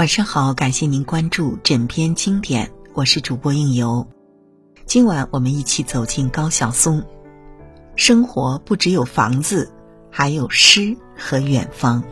晚上好，感谢您关注枕边经典，我是主播应由。今晚我们一起走进高晓松。生活不只有房子，还有诗和远方。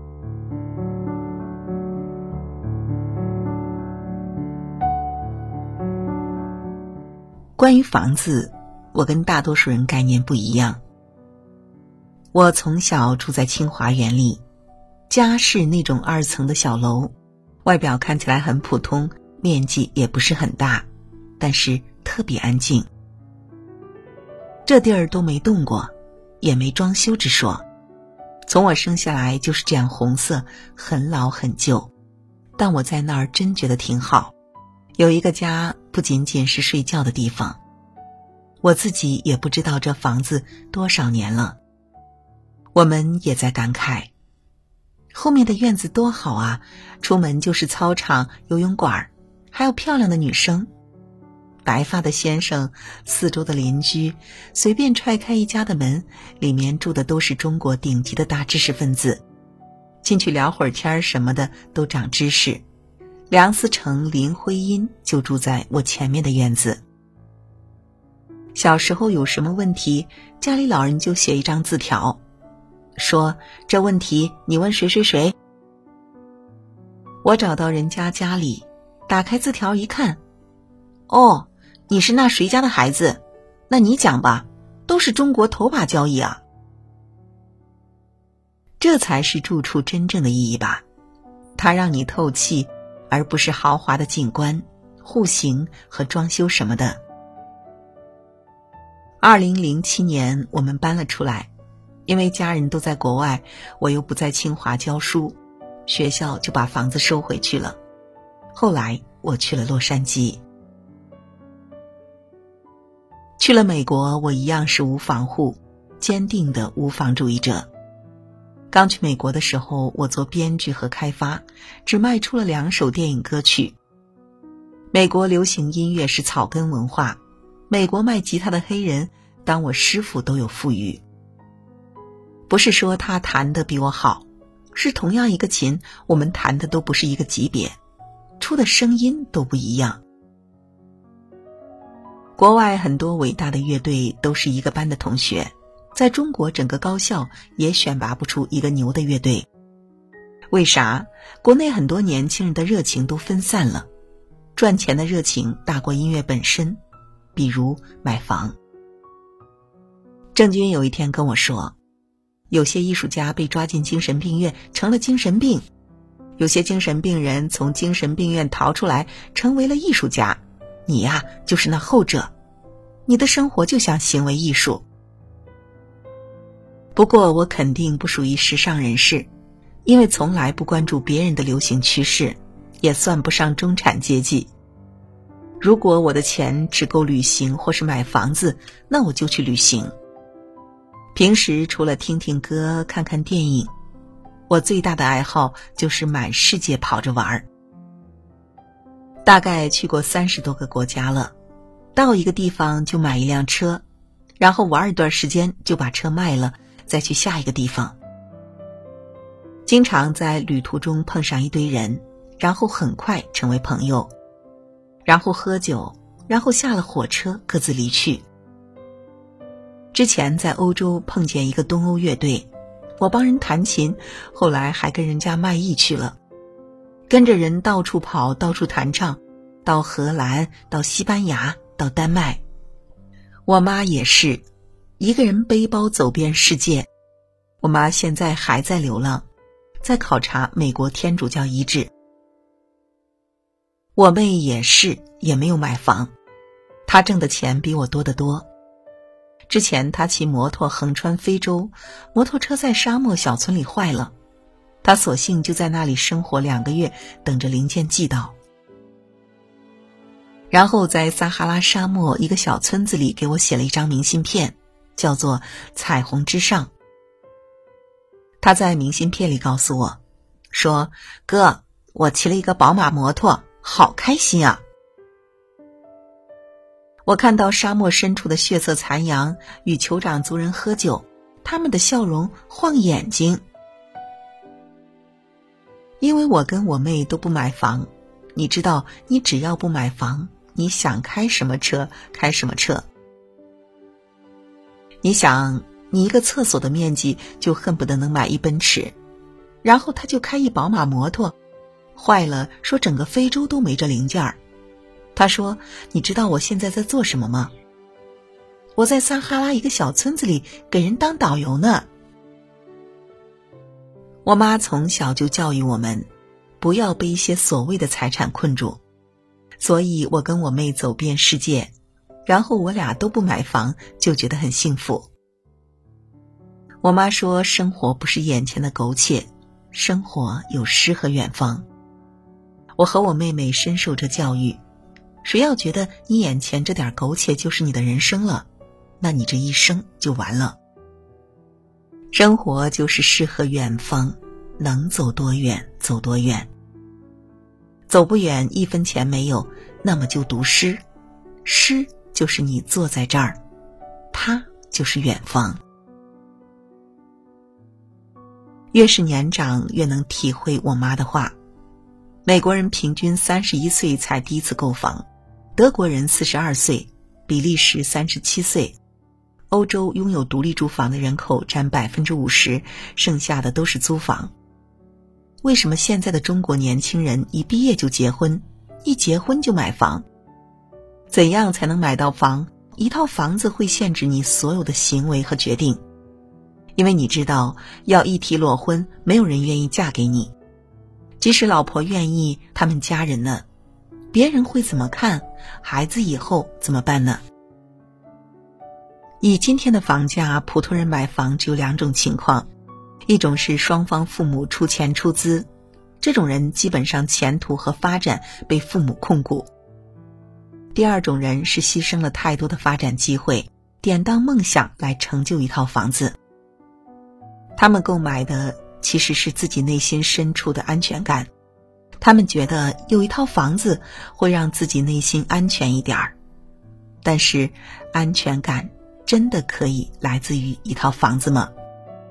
关于房子，我跟大多数人概念不一样。我从小住在清华园里，家是那种2层的小楼，外表看起来很普通，面积也不是很大，但是特别安静。这地儿都没动过，也没装修之说。从我生下来就是这样红色，很老很旧，但我在那儿真觉得挺好。有一个家不仅仅是睡觉的地方。我自己也不知道这房子多少年了。我们也在感慨，后面的院子多好啊，出门就是操场、游泳馆，还有漂亮的女生，白发的先生，四周的邻居，随便踹开一家的门，里面住的都是中国顶级的大知识分子，进去聊会儿天什么的都长知识。梁思成、林徽因就住在我前面的院子。小时候有什么问题，家里老人就写一张字条，说这问题你问谁谁谁。我找到人家家里，打开字条一看，哦，你是那谁家的孩子，那你讲吧，都是中国头把交椅啊。这才是住处真正的意义吧，它让你透气，而不是豪华的景观、户型和装修什么的。2007年我们搬了出来，因为家人都在国外，我又不在清华教书，学校就把房子收回去了。后来我去了洛杉矶。去了美国，我一样是无房户，坚定的无房主义者。刚去美国的时候，我做编剧和开发，只卖出了2首电影歌曲。美国流行音乐是草根文化，美国卖吉他的黑人当我师傅都有富裕。不是说他弹得比我好，是同样一个琴，我们弹的都不是一个级别，出的声音都不一样。国外很多伟大的乐队都是一个班的同学，在中国整个高校也选拔不出一个牛的乐队。为啥？国内很多年轻人的热情都分散了，赚钱的热情大过音乐本身，比如买房。郑钧有一天跟我说，有些艺术家被抓进精神病院成了精神病，有些精神病人从精神病院逃出来成为了艺术家，你呀，就是那后者，你的生活就像行为艺术。不过我肯定不属于时尚人士，因为从来不关注别人的流行趋势，也算不上中产阶级。如果我的钱只够旅行或是买房子，那我就去旅行。平时除了听听歌、看看电影，我最大的爱好就是满世界跑着玩。大概去过30多个国家了，到一个地方就买一辆车，然后玩一段时间就把车卖了，再去下一个地方。经常在旅途中碰上一堆人，然后很快成为朋友，然后喝酒，然后下了火车各自离去。之前在欧洲碰见一个东欧乐队，我帮人弹琴，后来还跟人家卖艺去了，跟着人到处跑，到处弹唱，到荷兰，到西班牙，到丹麦。我妈也是一个人背包走遍世界，我妈现在还在流浪，在考察美国天主教遗址。我妹也是，也没有买房，她挣的钱比我多得多。之前她骑摩托横穿非洲，摩托车在沙漠小村里坏了，她索性就在那里生活2个月，等着零件寄到。然后在撒哈拉沙漠一个小村子里给我写了一张明信片，叫做彩虹之上。她在明信片里告诉我说，哥，我骑了一个宝马摩托，好开心啊。我看到沙漠深处的血色残阳与酋长族人喝酒，他们的笑容晃眼睛。因为我跟我妹都不买房，你知道，你只要不买房，你想开什么车开什么车。你想，你一个厕所的面积就恨不得能买一奔驰，然后他就开一宝马摩托，坏了说整个非洲都没这零件儿。他说，你知道我现在在做什么吗？我在撒哈拉一个小村子里给人当导游呢。我妈从小就教育我们，不要被一些所谓的财产困住，所以我跟我妹走遍世界，然后我俩都不买房，就觉得很幸福。我妈说，生活不是眼前的苟且，生活有诗和远方。我和我妹妹深受这教育，谁要觉得你眼前这点苟且就是你的人生了，那你这一生就完了。生活就是诗和远方，能走多远走多远。走不远1分钱没有，那么就读诗，诗就是你坐在这儿，它就是远方。越是年长，越能体会我妈的话。美国人平均31岁才第一次购房，德国人42岁，比利时37岁。欧洲拥有独立住房的人口占50%，剩下的都是租房。为什么现在的中国年轻人一毕业就结婚，一结婚就买房？怎样才能买到房？一套房子会限制你所有的行为和决定，因为你知道，要一提裸婚，没有人愿意嫁给你。即使老婆愿意，他们家人呢？别人会怎么看？孩子以后怎么办呢？以今天的房价，普通人买房只有2种情况，一种是双方父母出钱出资，这种人基本上前途和发展被父母控股。第二种人是牺牲了太多的发展机会，典当梦想来成就一套房子。他们购买的其实是自己内心深处的安全感，他们觉得有一套房子会让自己内心安全一点儿。但是安全感真的可以来自于一套房子吗？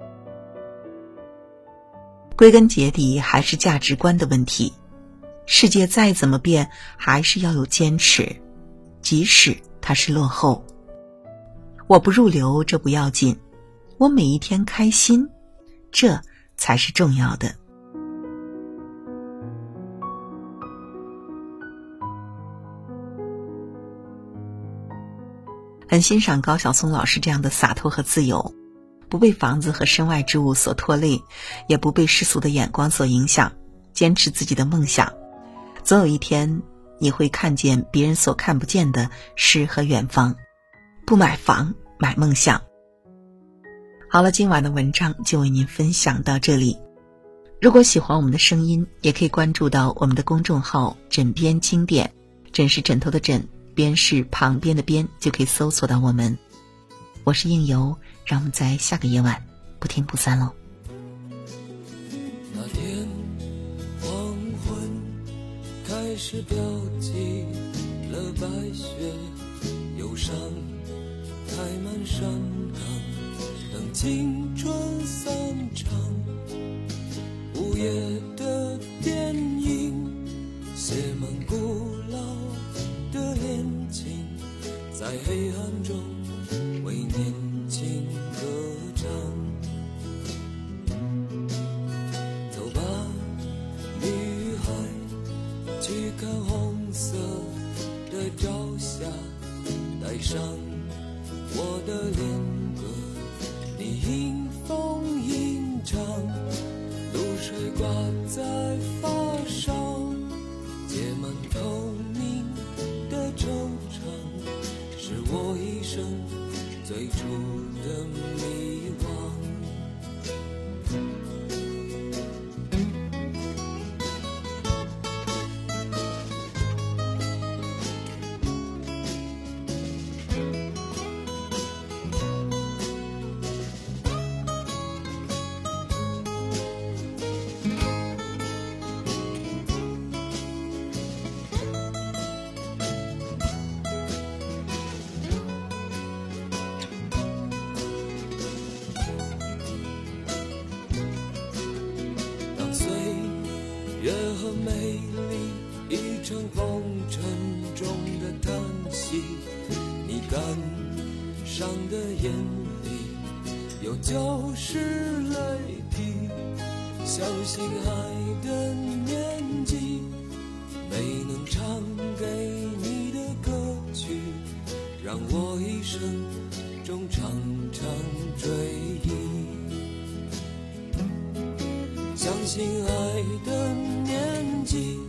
归根结底还是价值观的问题。世界再怎么变，还是要有坚持，即使它是落后。我不入流，这不要紧，我每一天开心，这才是重要的。很欣赏高晓松老师这样的洒脱和自由，不被房子和身外之物所拖累，也不被世俗的眼光所影响，坚持自己的梦想。总有一天，你会看见别人所看不见的诗和远方。不买房，买梦想。好了，今晚的文章就为您分享到这里。如果喜欢我们的声音，也可以关注到我们的公众号枕边经典，枕是枕头的枕，边是旁边的边，就可以搜索到我们。我是应由，让我们在下个夜晚不听不散喽。 那天黄昏开始飘起了白雪，忧伤开满山岗，等青春散场。午夜的电影写满古老的恋情，在黑暗中为年轻歌唱。走吧，女孩，去看红色的朝霞，带上我的恋歌，你迎风吟唱，露水挂在发梢，结满透明的惆怅，是我一生最初的迷惘。 和美丽已成风尘中的叹息，你感伤的眼里有旧时泪滴，相信爱的年纪，没能唱给你的歌曲，让我一生中常常追忆。相信爱的年纪，